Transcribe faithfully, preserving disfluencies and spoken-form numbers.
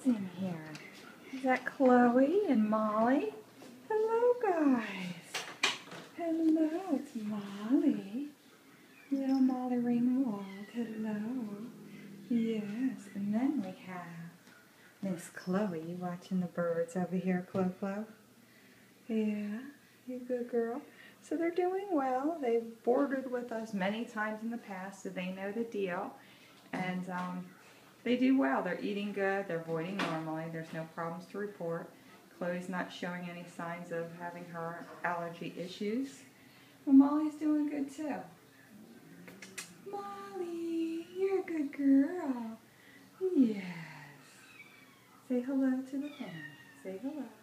in here? Is that Chloe and Molly? Hello, guys. Hello, it's Molly. Little Molly Ringwald. Hello. Yes, and then we have Miss Chloe. You watching the birds over here, Chloe? Yeah, you good girl. So they're doing well. They've boarded with us many times in the past, so they know the deal. And um, they do well. They're eating good. They're voiding normally. There's no problems to report. Chloe's not showing any signs of having her allergy issues. Well, Molly's doing good too. Molly, you're a good girl. Yes. Say hello to the family. Say hello.